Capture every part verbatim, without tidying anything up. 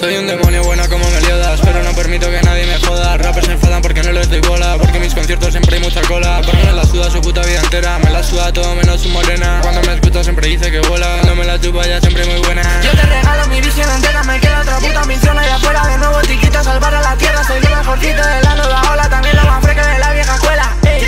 Soy un demonio buena como Meliodas, pero no permito que nadie me joda. Rappers se enfadan porque no les doy bola, porque en mis conciertos siempre hay mucha cola. Porque me la suda su puta vida entera, me la suda todo menos su morena. Cuando me escucha siempre dice que vuela, cuando me la chupa ya siempre muy buena. Yo te regalo mi visión entera, me queda otra puta misión allá afuera. De nuevo tiquita, salvar a la tierra, soy el mejorcito de la nueva ola, también lo más fresca de la vieja escuela. Ey.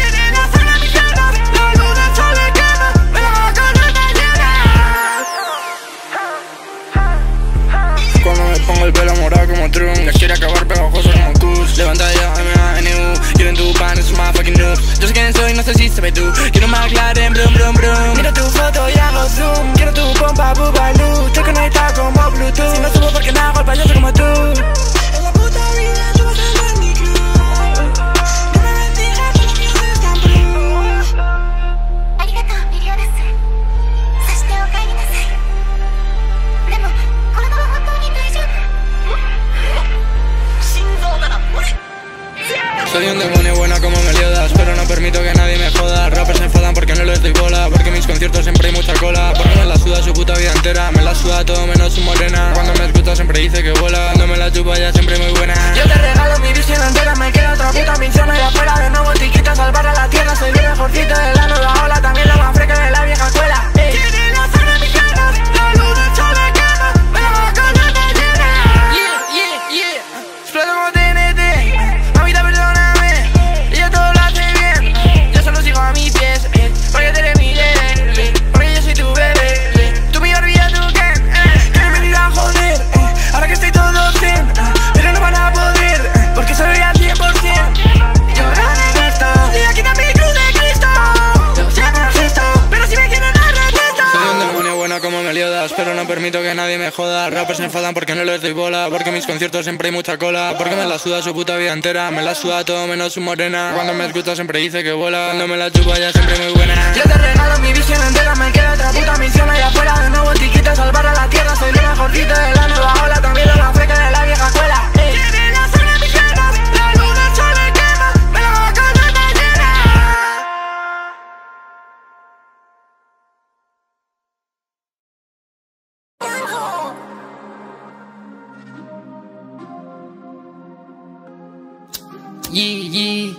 Cuando me pongo el pelo morado como Trump, les quiere acabar pegajoso como Kush. Levanta ya, M A N U, quieren tu pan, es un motherfucking noob. Yo sé quién soy, no sé si se ve tú. Quiero un McLaren, brum brum brum. Mira tu foto y hago zoom, quiero tu pompa, bubalú. Estoy conectado como Bluetooth, si no subo porque no hago el payaso como tú. En la puta vida tú vas a ver mi club. No me bendiga por lo que haces tan blue. Arigato, Meliodas. Sashite okaeri nasai. Demo, kororo wa hontou ni daijoubu? Shinzou nara ore. Soy un demonio buena como Meliodas, pero no permito que nadie me joda. Rappers se enfadan porque no les doy bola, porque en mis conciertos siempre hay mucha cola. Porque me la suda su puta vida entera, me la suda todo menos su morena. Cuando me escucha siempre dice que vuela, cuando me la chupa ya siempre muy buena. Yo te regalo mi visión entera, me queda otra puta misión allá afuera. De nuevo tiquita, salvar a la tierra, soy el mejorcito de la nueva ola, también lo más fresca de la vieja escuela. Ey. Pero no permito que nadie me joda. Rappers se enfadan porque no les doy bola, porque en mis conciertos siempre hay mucha cola. Porque me la suda su puta vida entera, me la suda todo menos su morena. Cuando me escucha siempre dice que vuela, cuando me la chupa ya siempre muy buena. Yo te regalo mi visión entera, me queda otra puta misión allá afuera. De nuevo tiquita, salvar a la tierra, soy el mejorcito de la nueva ola, también lo más fresca de la vieja escuela. Ey. Yeah, yeah.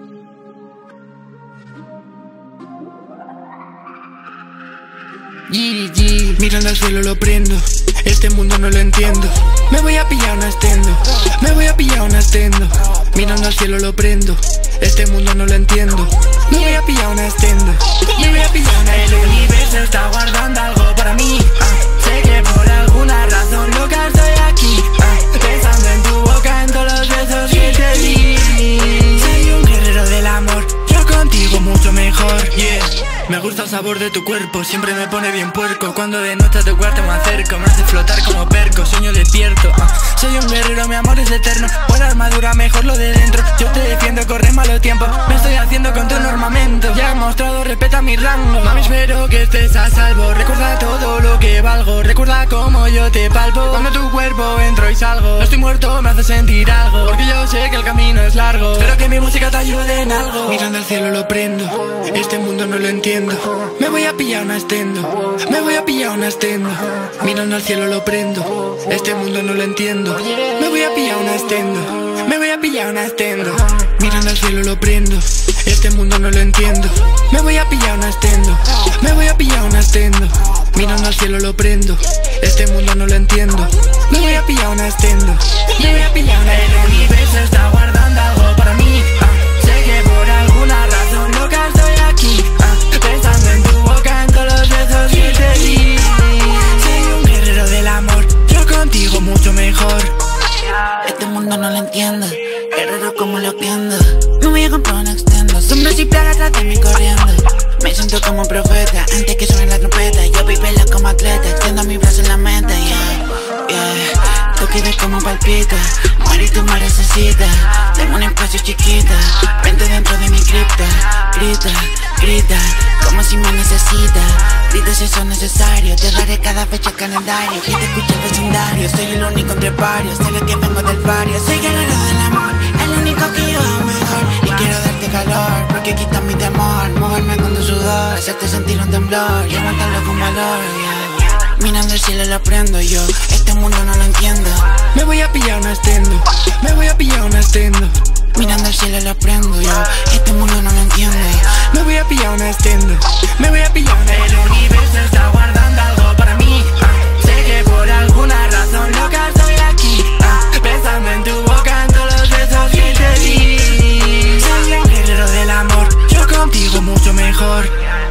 Yeah, yeah. Mirando al cielo lo prendo, este mundo no lo entiendo. Me voy a pillar una estendo, me voy a pillar una estendo. Mirando al cielo lo prendo, este mundo no lo entiendo. Me voy a pillar una estendo, me voy a pillar una estendo. El universo está guardando algo para mí. ah. Sé que por alguna razón loca estoy aquí, ah. Pensando en tu boca, en todos los besos que te di. Soy un guerrero del amor, yo contigo mucho mejor, yeah. Me gusta el sabor de tu cuerpo, siempre me pone bien puerco. Cuando de noche a tu cuarto me acerco, me hace flotar como perco, sueño despierto. uh. Soy un guerrero, mi amor es eterno. Buena armadura, mejor lo de dentro. Yo te defiendo, corre malo tiempo. Me estoy haciendo con tu armamento. Ya he mostrado, respeta mi rango. Mami, espero que estés a salvo. Recuerda todo lo que valgo. Recuerda cómo yo te palpo. Cuando tu cuerpo entro y salgo. No estoy muerto, me hace sentir algo. Porque yo sé que el camino es largo. Espero que mi música te ayude en algo. Mirando al cielo lo prendo, este mundo no lo entiendo. Me voy a pillar una estendo, me voy a pillar una estendo. Mirando al cielo lo prendo, este mundo no lo entiendo. Me voy a pillar una estendo, me voy a pillar una estendo. Mirando al cielo lo prendo, este mundo no lo entiendo. Me voy a pillar una estendo, me voy a pillar una estendo. Mirando al cielo lo prendo, este mundo no lo entiendo. Me voy a pillar una estendo, me voy a pillar una estendo. El universo está guardando algo para mí, ah. Sé que por alguna razón loca estoy aquí, ah. Pensando en tu boca, en todos los besos que te di. Soy un guerrero del amor, yo contigo mucho mejor. Este mundo no lo entiendo, guerrero como lo entiendo. Me voy a comprar un extendo, sombras y plagas atrás de mí corriendo. Me siento como un profeta, antes que suene la trompeta. Yo vivela como atleta, extiendo mi brazo en la meta, yeah, yeah. Tú quieres como palpita, muere y tú me necesitas. Tengo un espacio chiquita, vente dentro de mi cripta. Grita, grita, como si me necesitas. Grita si eso es necesario, te daré cada fecha calendario. Que te escucha el vecindario, soy el único entre varios. Sé que vengo del barrio, soy guerrero del amor. El único que yo amo mejor. Y quiero darte calor, porque quita mi temor. Moverme con tu sudor, hacerte sentir un temblor y aguantarlo con valor, yeah. Mirando el cielo lo prendo yo, este mundo no lo entiendo. Me voy a pillar una estendo, me voy a pillar una estendo. Mirando al cielo lo prendo yo, este mundo no lo entiendo. Me voy a pillar una estendo, me voy a pillar una estendo. El universo está guardando algo para mí, ah. Sé que por alguna razón loca estoy aquí, ah. Pensando en tu boca, en todos los besos que te di. Soy el guerrero del amor, yo contigo mucho mejor.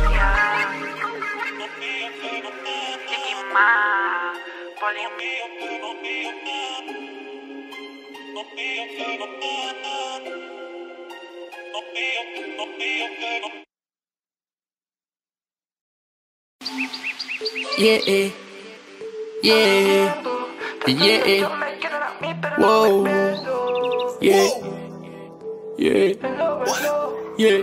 Yeah, yeah, yeah, wow, yeah, yeah, yeah.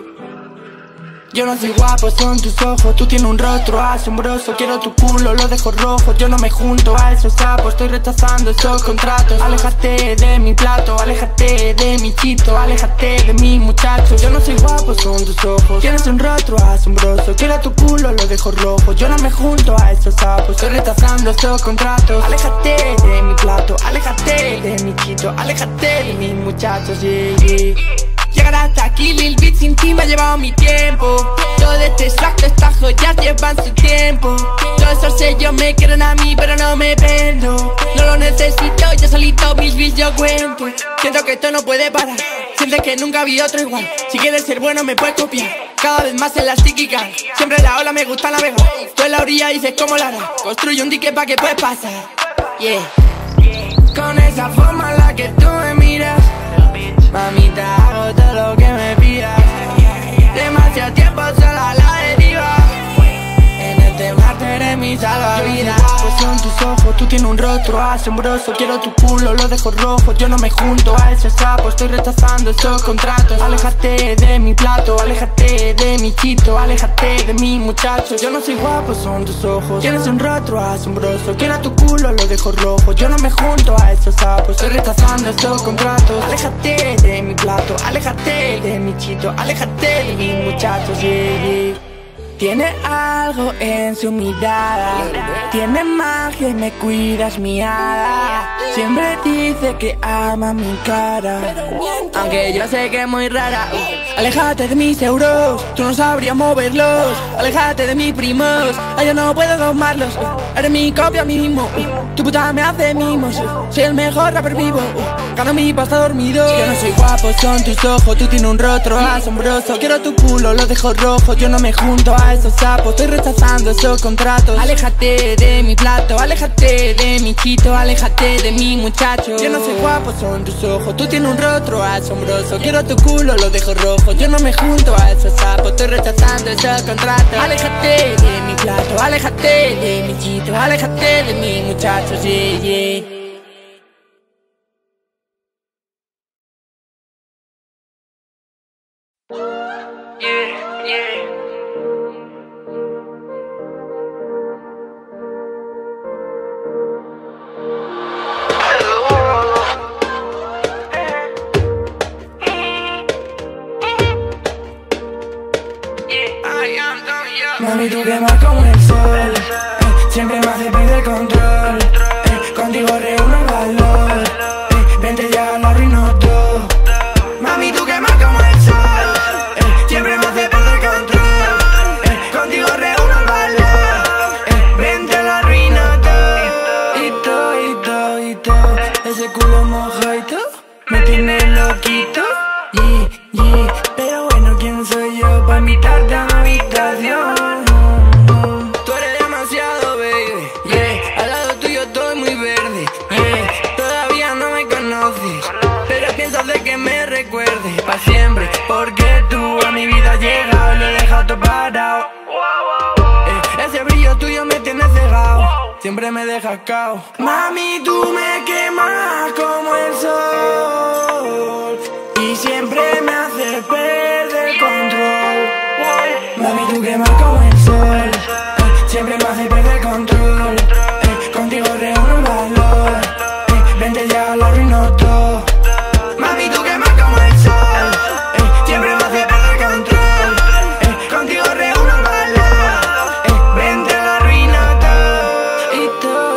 Yo no soy guapo, son tus ojos. Tú tienes un rostro asombroso. Quiero tu culo, lo dejo rojo. Yo no me junto a esos sapos. Estoy rechazando esos contratos. Aléjate de mi plato, aléjate de mi chito, aléjate de mi muchacho. Yo no soy guapo, son tus ojos. Tienes un rostro asombroso. Quiero tu culo, lo dejo rojo. Yo no me junto a esos sapos. Estoy rechazando esos contratos. Aléjate de mi plato, aléjate de mi chito, aléjate de mis muchachos, yeah, yeah. Llegar hasta aquí, Lil Beat, sin ti me ha llevado mi tiempo. Todo este swag, estas joyas llevan su tiempo. Todos esos sellos me quieren a mí, pero no me vendo. No lo necesito, yo solito mis beats yo cuento. Siento que esto no puede parar, sientes que nunca ha habido otro igual. Si quieres ser bueno me puedes copiar, cada vez más en las típicas. Siempre en la ola me gusta navegar. Tú en la orilla dices cómo la harás. Construye un dique pa' que puedes pasar, yeah. Con esa forma en la que tú me miras, mamita, hago todo lo que me pidas. Demasiado tiempo sola a la deriva. En este mar tú eres mi salvavidas. Pues son tus ojos, tú tienes un rostro asombroso. Quiero tu culo, lo dejo rojo. Yo no me junto a esos sapos. Estoy rechazando esos contratos. Aléjate de mi plato, aléjate de mi chito, aléjate de mi muchacho. Yo no soy guapo, son tus ojos. Tienes un rostro asombroso. Quiero tu culo, lo dejo rojo. Yo no me junto a esos sapos. Estoy rechazando esos contratos. Aléjate de mi plato, aléjate de mi chito, aléjate de mis muchachos, yeah, yeah. Tiene algo en su mirada, tiene magia y me cuidas mi hada. Siempre dice que ama mi cara, aunque yo sé que es muy rara. Aléjate de mis euros, tú no sabrías moverlos. Aléjate de mis primos, a yo no puedo domarlos. Eres mi copia mismo, tu puta me hace mimos. Soy el mejor rapper vivo, gano mi pasta dormido. Yo no soy guapo, son tus ojos. Tú tienes un rostro asombroso. Quiero tu culo, lo dejo rojo. Yo no me junto a esos sapos, estoy rechazando esos contratos. Aléjate de mi plato, aléjate de mi chito, aléjate de mi muchacho. Yo no soy guapo, son tus ojos. Tú tienes un rostro asombroso. Quiero tu culo, lo dejo rojo. Yo no me junto a esos sapos, estoy rechazando esos contratos. Aléjate de mi plato, aléjate de mi chito, aléjate de mi muchacho, yeah, yeah. Yeah, yeah. Mami, tú quemas como el sol, eh, siempre me hace perder control, eh, contigo reúno el valor, eh, vente ya lo arruino todo. Mami, tú quemas como el sol, eh, siempre me hace perder control, eh, contigo reúno el valor, eh, vente lo arruino todo. Y todo, y todo, y todo, ese culo mojadito me tiene loquito, yeah, yeah. Pero bueno, ¿quién soy yo para invitarte a mi habitación? Pa' siempre, porque tú a mi vida has llegado y lo he dejado todo parado. eh, Ese brillo tuyo me tiene cegado, siempre me dejas cao. Mami, tú me quemas como el sol y siempre me haces perder el control. Mami, tú quemas como el sol, eh, siempre me haces perder el control, eh, contigo reúno el valor, eh, vente ya lo arruino todo. Mami, tú quemas como el sol, eh, siempre me hace perder control, eh, contigo reúno el valor, eh, vente lo arruino todo. Y todo,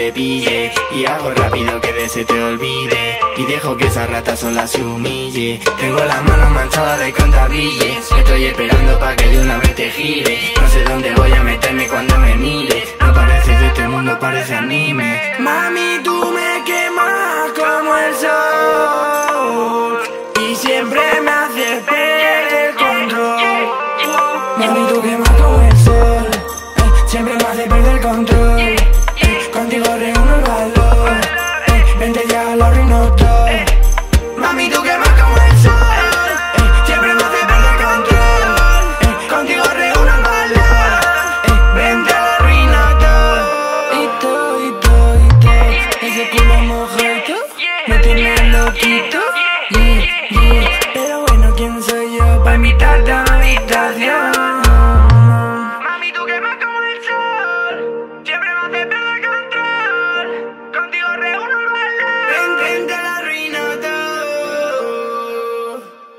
te pille. Y hago rápido que de se te olvide, y dejo que esa rata sola se humille. Tengo las manos manchadas de contabilles, estoy esperando pa' que de una vez te gire. No sé dónde voy a meterme cuando me mire. No parece de este mundo, parece anime. Mami, tú me quemas como el sol, y siempre me haces perder el control. Mami, tú quemas como el sol, eh, siempre me haces perder el control. eh, Contigo reúno el valor, eh, vente ya lo arruino todo. Mami, tú quemas como el sol, eh, siempre me haces perder el control. eh, Contigo reúno el valor, eh, vente lo arruino todo. Y todo, y todo, y todo, ese culo mojito me tiene loquito. Yeah, yeah. Pero bueno, ¿quién soy yo para invitarte a mi habitación? Mami, tú quemas como el sol, siempre me haces perder el control. Contigo reúno el valor, ven, ven, te la arruino todo.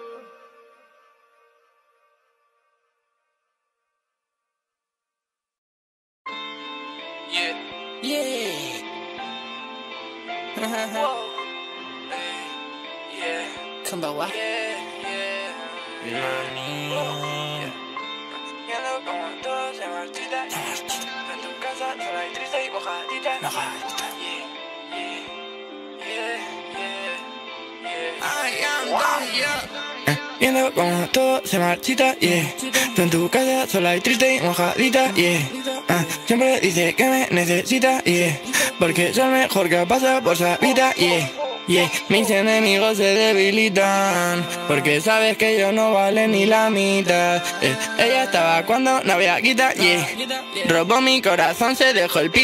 Yeah. Yeah. Yeah. Kumbawa. Yeah, yeah. Mami. Viendo como todo se marchita. En tu casa sola y triste y mojadita. Mojadita. Yeah, yeah, yeah, yeah. I am done, yeah. Viendo como todo se marchita, yeah. Tú en tu casa sola y triste y mojadita, yeah. Ah, siempre dice que me necesita, yeah. Porque soy el mejor que pasa por su vida, yeah. Yeah, mis enemigos se debilitan, porque sabes que yo no vale ni la mitad. eh, Ella estaba cuando no había guita, yeah. Robó mi corazón, se dejó el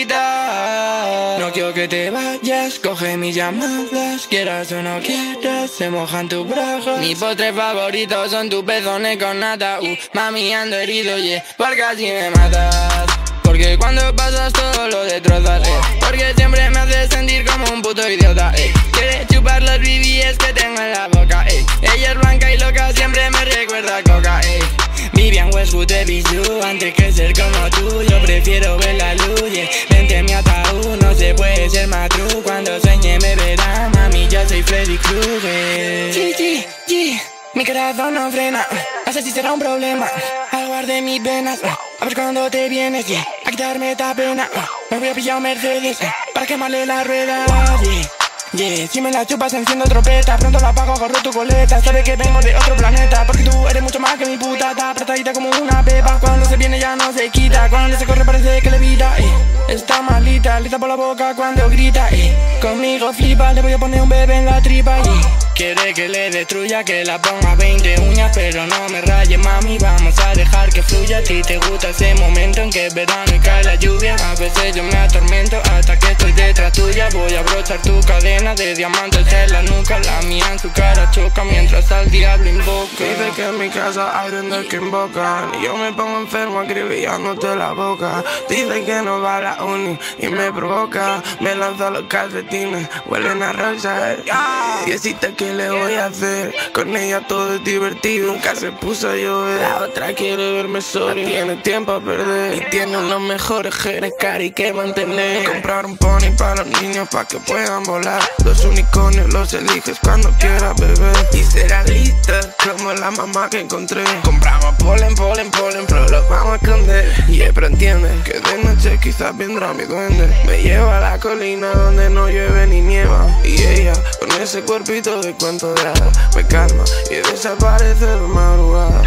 pita. No quiero que te vayas, coge mis llamadas. Quieras o no quieras, se mojan tus brazos. Mis postres favoritos son tus pezones con nata. Uh, mami, ando herido, yeah, porque así me matas. Porque cuando pasas todo lo destrozas, eh. Porque siempre me haces sentir como un puto idiota, eh. Quieres chupar los B B S que tengo en la boca, eh. Ella es blanca y loca, siempre me recuerda a Coca, eh. Vivian Westwood de Bijou, antes que ser como tú, yo prefiero ver la luz, yeah. Vente a mi ataúd, no se puede ser más true. Cuando sueñe me verán, mami, yo soy Freddy Krueger. Sí, sí, sí. Mi corazón no frena, no sé si será un problema. Algo arde mis venas, a ver cuando te vienes, yeah. A quitarme esta pena, me voy a pillar un Mercedes, para quemarle la rueda, yeah. Yeah, si me la chupas enciendo trompeta, pronto la apago, agarro tu coleta. Sabe que vengo de otro planeta, porque tú eres mucho más que mi puta. Está apretadita como una pepa, cuando se viene ya no se quita. Cuando se corre parece que levita, eh. Está malita, le tapo la boca cuando grita, eh. Conmigo flipa, le voy a poner un bebé en la tripa, yeah. Quiere que le destruya, que la ponga veinte uñas, pero no me raye, mami, vamos a dejar que fluya. A ti te gusta ese momento en que es verano y cae la lluvia. A veces yo me atormento hasta que estoy detrás tuya. Voy a abrochar tu cadena de diamantes en la nuca. La mía en su cara choca mientras al diablo invoca. Dice que en mi casa hay duendes que invocan, y yo me pongo enfermo acribillándote la boca. Dice que no va a la uni y me provoca. Me lanza los calcetines, huelen a rosa, yeah. Y existe que le voy a hacer, con ella todo es divertido, nunca se puso a llover. La otra quiere verme solo, tiene tiempo a perder, y tiene los mejores genes, cari, que mantener. Comprar un pony para los niños para que puedan volar. Los unicornios los eliges cuando quieras beber, y será lista como la mamá que encontré. Compramos polen, polen, polen, pero lo vamos a esconder. Y yeah, pero entiende que de noche quizás vendrá mi duende. Me lleva a la colina donde no llueve ni nieva, y ella con ese cuerpito de cuento de hadas me calma y desaparece de madrugada.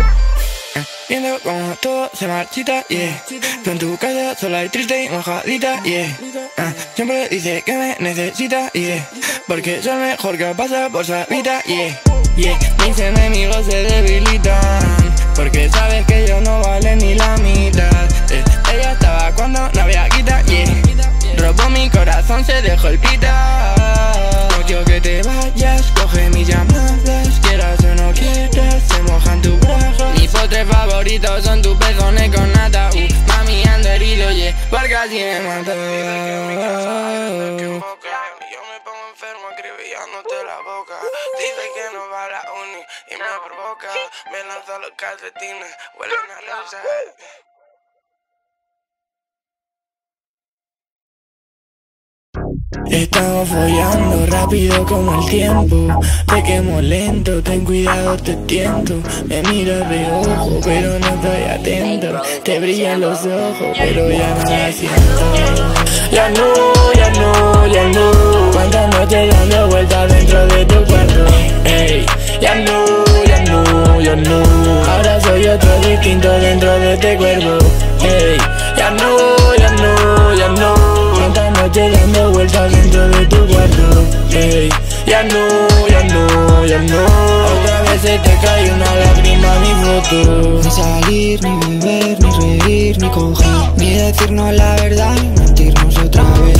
Viendo como todo se marchita, yeah. Tú en tu casa sola y triste y mojadita, yeah. Ah, siempre dice que me necesita, yeah. Porque soy el mejor que pasa por su vida, yeah. Yeah, mis enemigos se debilitan, porque sabes que yo no vale ni la mitad, eh. Ella estaba cuando no había guita, yeah. Robó mi corazón, se dejó el pita. No quiero que te vayas, coge mis llamadas. Quieras o no quieras, se mojan tus brazos. Mis postres favoritos son tus pezones con nata. Uh, mami, ando herido, yeah, porque así me mata. Yo me pongo enfermo acribillándote la boca. Dice que no va a la uni y me provoca. Me lanza los calcetines, huelen a rosa. Estamos follando rápido como el tiempo. Te quemo lento, ten cuidado, te tiento. Me miras de ojo, pero no estoy atento. Te brillan los ojos, pero ya no la siento. Ya no, ya no, ya no. Cuántas noches dando vueltas dentro de tu cuarto. Ey, ya no, ya no, ya no. Ahora soy otro distinto dentro de este cuerpo. Ey, ya no, ya no, ya no. Cuántas noches dando vueltas dentro de tu cuarto. Ey, ya no, ya no, ya no. Otra vez se te cae una lágrima a mi foto. Ni salir, ni beber, ni reír, ni coger, ni decirnos la verdad, ni mentirnos otra vez.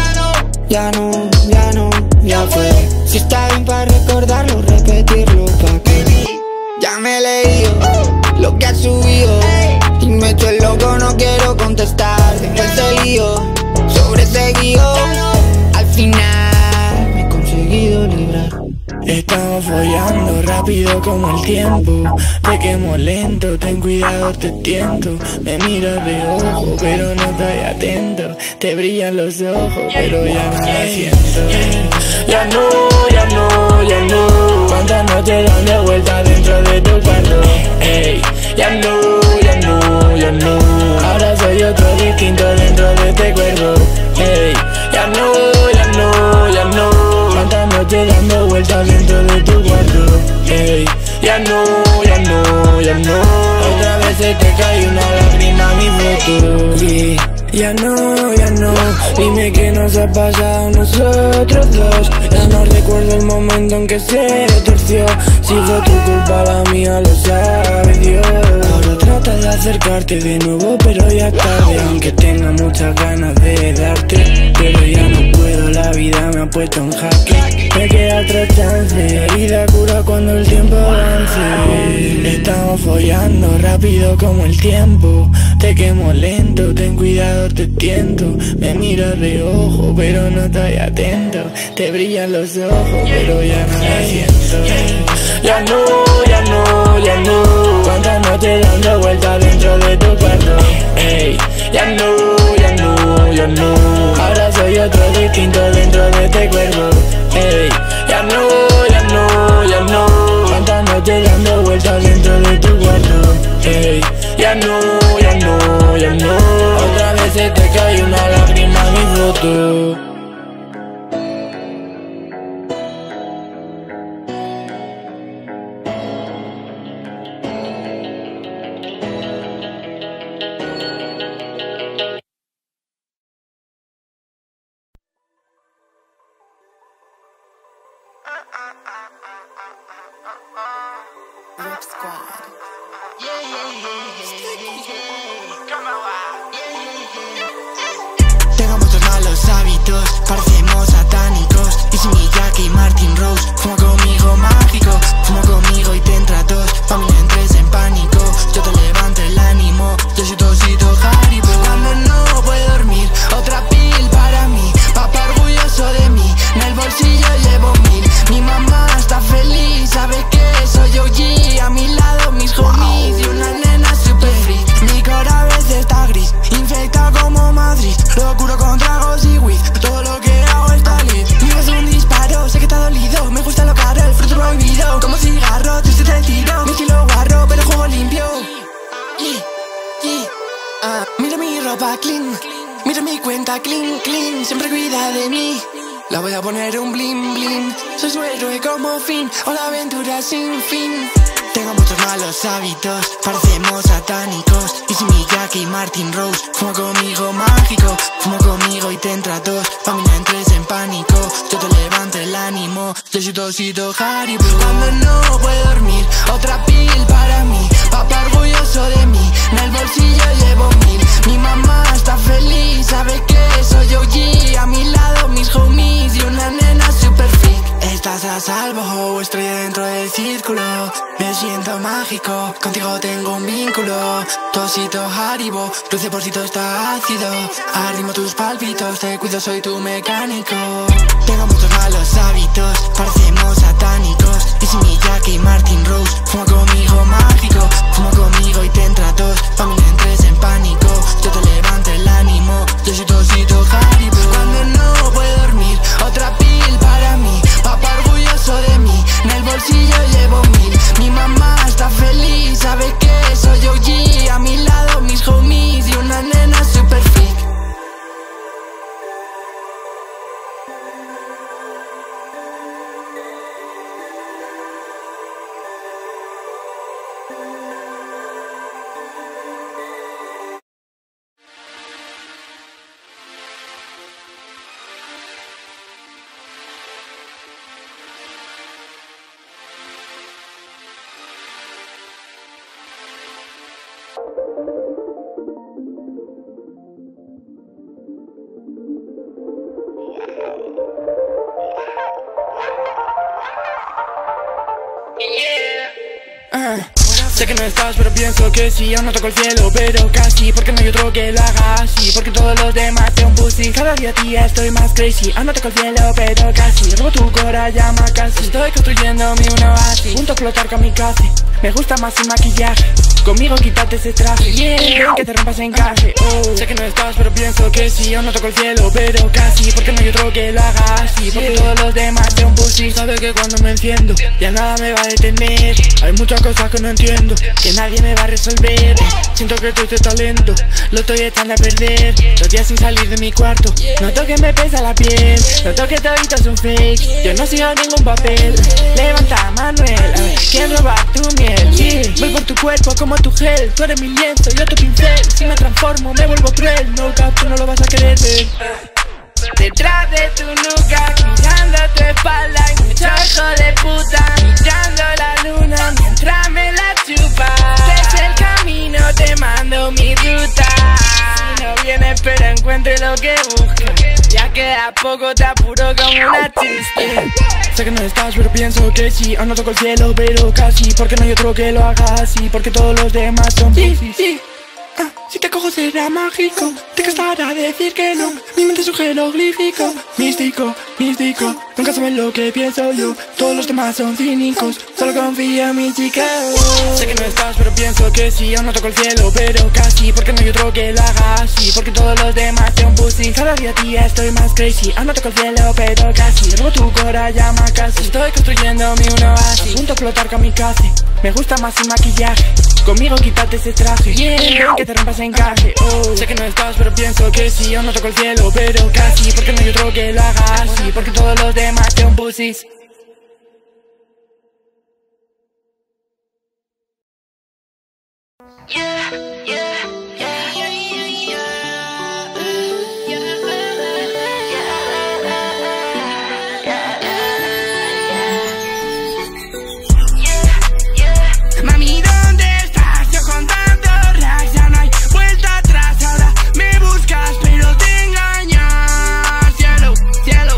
Ya no, ya no, ya fue. Si está bien para recordarlo, repetirlo pa' que ya me he leído lo que has subido y me he hecho el loco, no quiero contestar. Tengo ese lío sobre ese guión. Al final me he conseguido librar. Estamos follando rápido como el tiempo. Te quemo lento, ten cuidado, te tiento. Me miras de ojo, pero no estoy atento. Te brillan los ojos, pero ya no la siento. Ya no, ya no, ya no. Cuántas noches dando vueltas dentro de tu cuarto. Ey, ya no, ya no, ya no. Ahora soy otro distinto dentro de este cuerpo. Ey, ya no, ya no, ya no. Cuántas noches dando vueltas dentro de tu cuarto. Ey, ya no, ya no, ya no. Otra vez se te cae una lágrima a mi foto. Yeah. Ya no, ya no, dime qué nos ha pasado a nosotros dos. Ya no recuerdo el momento en que se torció. Si fue tu culpa, la mía, lo sabe Dios. Ahora trata de acercarte de nuevo, pero ya tarde. Aunque tenga muchas ganas de darte, pero ya no puedo, la vida me ha puesto en jaque. Me queda otra chance, herida cura cuando el tiempo avance. Estamos follando rápido como el tiempo. Te quemo lento, ten cuidado, te tiento. Me miras de ojo, pero no estoy atento. Te brillan los ojos, pero ya no la siento. Ya no, ya no, ya no. Cuántas noches dando vueltas dentro de tu cuarto. Ey, ya no, ya no, ya no. Ahora soy otro distinto dentro de este cuerpo. Ey, ya no, ya no, ya no. Cuántas noches dando vueltas dentro de tu cuarto. Ey, ya no, ya no, ya no. Otra vez se te cae una lágrima a mi foto. Rip Squad. Yeah, yeah, yeah, yeah. Come on, yeah, yeah, yeah. Tengo muchos malos hábitos, parecemos satánicos. Y si mi Jack y Martin Rose, fuma conmigo mágico. Fuma conmigo y te entra tos, pa' mí no entres en pánico. Yo te levanto el ánimo, yo soy tosito Haribo. Cuando no puedo dormir, otra pill para mí. Papá orgulloso de mí, en el bolsillo llevo mil. Mi mamá está feliz, sabe que soy O G. A mi lado mis homies y una nena super free. Mi cara a veces está gris, infectado como Madrid. Lo curo con tragos y weed, todo lo que hago está lit. Mi es un disparo, sé que está dolido. Me gusta lo caro, el fruto prohibido. Como cigarro, triste te tiro. Mi estilo guarro, pero juego limpio. Yeah, yeah. Ah, mira mi ropa clean, mira mi cuenta clean, clean. Siempre cuida de mí, la voy a poner un bling bling. Soy su héroe como Finn, o la aventura sin fin. Tengo muchos malos hábitos, parecemos satánicos. Y si mi Jack y Martin Rose, fuma conmigo mágico. Fuma conmigo y te entra tos, pa' mí no entres en pánico. Yo te levanto el ánimo, yo soy tosito Haribo. Cuando no puedo dormir, otra pill para mí. Papá orgulloso de mí, en el bolsillo llevo mil. Mi mamá está feliz, sabe que soy O G. A mi lado mis homies y una nena super freak. Estás a salvo, estoy dentro del círculo. Me siento mágico, contigo tengo un vínculo. Tosito Haribo, dulce porcito está ácido. Arrimo tus palpitos, te cuido, soy tu mecánico. Tengo muchos malos hábitos, parecemos satánicos. Y si mi Jack y Martin Rose, fuma conmigo mágico. Fuma conmigo y te entra tos, pa' mí no entres en pánico. Yo te levanto el ánimo, yo soy tosito Haribo. Cuando no puedo dormir, Uh, sé que no estás, pero pienso que sí. Aún no toco el cielo, pero casi. Porque no hay otro que lo haga así. Porque todos los demás son un pussy. Cada día, tía, estoy más crazy. Aún no toco el cielo, pero casi. Robo tu cora, llama casi. Estoy construyendo mi uno así. Punto a explotar con mi casi. Me gusta más el maquillaje. Conmigo quítate ese traje, yeah, ven que te rompas en calle. Oh, sé que no estás, pero pienso que sí. Aún no toco el cielo, pero casi. Porque no hay otro que lo haga así. Porque todos los demás son un pussy. Sabe que cuando me enciendo ya nada me va a detener. Hay muchas cosas que no entiendo, que nadie me va a resolver. Siento que todo este talento lo estoy echando a perder. Dos días sin salir de mi cuarto, noto que me pesa la piel. Noto que toditos son fake, yo no sigo ningún papel. Levanta, Manuel, a ver, quiero robar tu miel. Yeah, voy por tu cuerpo como tu gel. Tú eres mi lienzo, yo tu pincel. Si me transformo me vuelvo cruel. No cap, tú no lo vas a querer ver. Detrás de tu nuca, mirando tu espalda y mucho hijo de puta, mirando la luna mientras me la chupas. Desde el camino te mando mi ruta. Si no vienes pero encuentre lo que buscas, ya queda poco, te apuro como una chiste. Sé que no estás pero pienso que sí. Aún no toco el cielo pero casi. Porque no hay otro que lo haga así. Porque todos los demás son pussies. Sí, sí. Ah, si te cojo será mágico. Te costará decir que no. Mi mente es un jeroglífico. Místico, místico. Nunca saben lo que pienso yo. Todos los demás son cínicos. Solo confía en mi chica. Sé que no estás pero pienso que sí. Aún no toco el cielo pero casi. Porque no hay otro que lo haga así. Porque todos los demás son pussy. Cada día, tía, estoy más crazy. Aún no toco el cielo pero casi. Robo tu cora, llama casi. Estoy construyendo mi uno así. A punto a explotar con mi casi. Me gusta más el maquillaje. Conmigo quítate ese traje, yeah, ven que te rompas en calle. Oh, sé que no estás pero pienso que sí. Aún no toco el cielo pero casi. Porque no hay otro que lo haga así. Porque todos los demás son pussies. Yeah, yeah, yeah, yeah, yeah, yeah. Mami, ¿dónde estás? Yo con tanto racks, ya no hay vuelta atrás. Ahora me buscas pero te engañas. Cielo, cielo.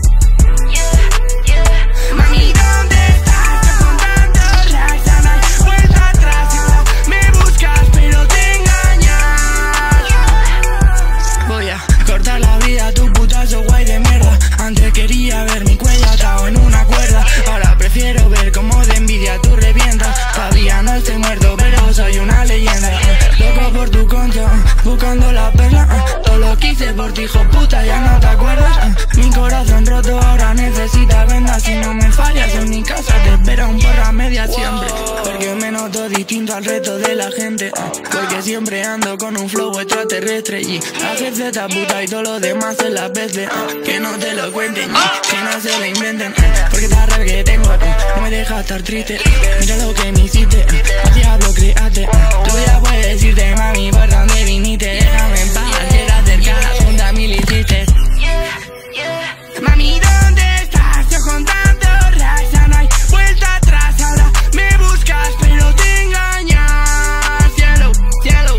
Mami, ¿dónde estás? Yo con tanto racks, ya no hay vuelta atrás. Ahora me buscas pero te engañas. Voy a cortar la vida a tu putazo guay de mierda. Antes quería ver mi cuello atado en una cuerda. Ahora prefiero ver cómo de envidia tú revientas. Todavía no estoy muerto pero soy una leyenda. Loco por tu contra, buscando la perla. Todo lo que hice por ti, hijo puta, ya no te acuerdas. Mi corazón roto ahora necesita vendas. Si no me fallas en mi casa te espera un porra media siempre. Porque me noto distinto al resto de la gente. Porque siempre ando con un flow extraterrestre. Y la Z puta y todo lo demás se la peste. Que no te lo cuenten, que no se lo inventen. Porque esta rabia que tengo no me deja estar triste. Mira lo que me hiciste, al diablo créate. Tú ya puedes decirte, mami, por dónde viniste. Déjame en paz, quiero acercar junto a mí lo hiciste. Mami, ¿dónde estás? Yo con tanto racks, ya no hay vuelta atrás. Ahora me buscas pero te engañas. Cielo, cielo.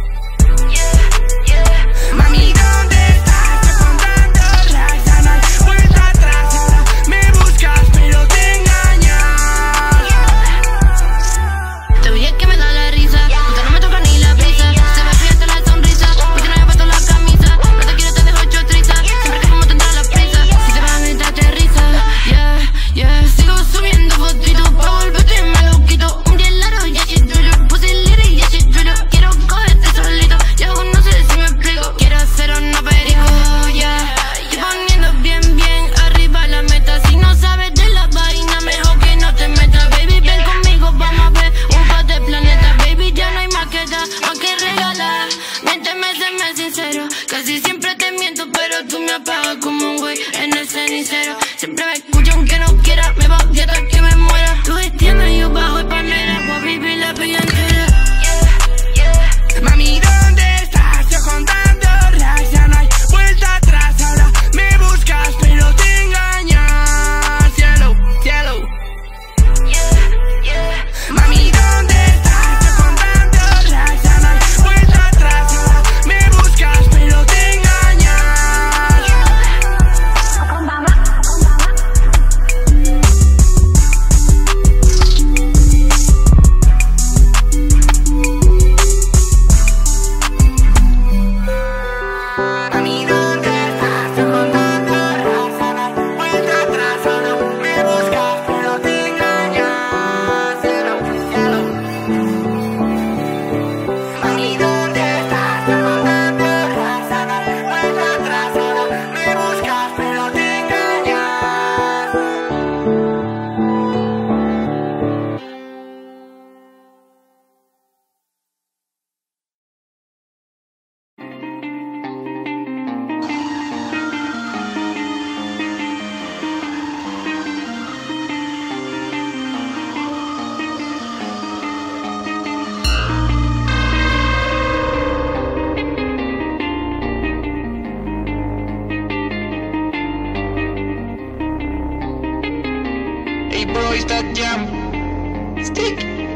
Mami, ¿dónde estás? Yo con tanto racks, ya no hay vuelta atrás. Ahora me buscas pero te engañas.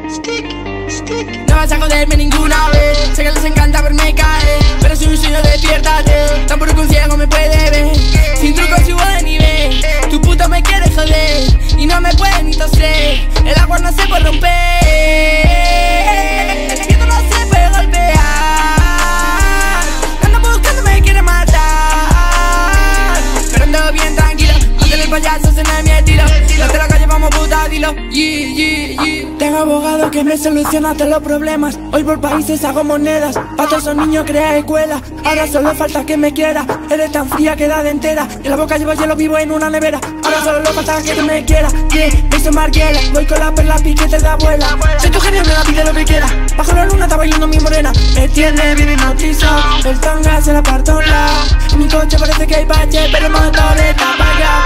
No vas a joderme ninguna vez. Sé que les encanta verme caer, pero soy un sueño, despiértate. Tan puro que un ciego me puede ver. Sin trucos subo de nivel. Tu puto me quiere joder y no me puede ni toser. El agua no se puede romper, el viento no se puede golpear. Ando buscando, me quiere matar, pero ando bien tranquilo. Antes los payasos en mi estilo. No te la calle, vamos puta, dilo. Yeah, yeah, yeah. Tengo abogados que me solucionan todos los problemas. Hoy por países hago monedas. Pa' todos esos niños crea escuela. Ahora solo falta que me quiera. Eres tan fría que da de entera. En la boca llevo hielo vivo en una nevera. Ahora solo falta que me quiera. Yeah, me hizo Marguera. Voy con la perla piquete de abuela. Soy tu genio, me la pide lo que quiera. Bajo la luna está bailando mi morena. Me tiene bien hipnotizado. El tanga se la parto a un lado. En mi coche parece que hay bache, pero el motor está para allá.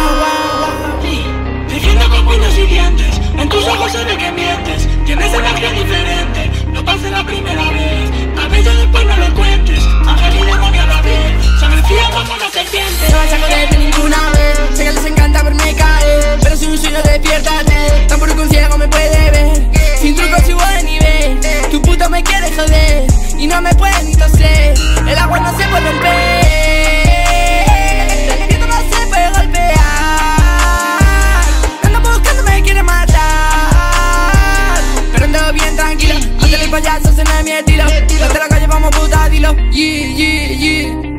Defiendo con puños y dientes. En tus ojos se ve que mientes. Tienes energía diferente. No pase la primera vez. A veces después no lo cuentes. Ángel y demonio a la vez. Sangre fría como una serpiente. No vas a joderme ninguna vez. Sé que les encanta verme caer, pero soy un sueño, despiértate. Tan puro que un ciego me puede ver. Sin trucos subo de nivel. Tu puto me quiere joder y no me puede ni toser. El agua no se puede romper, el viento no se puede golpear. Bien tranquilo, antes los payasos en mi estilo. No te la calle, vamos puta, dilo. Yeah, yeah, yeah.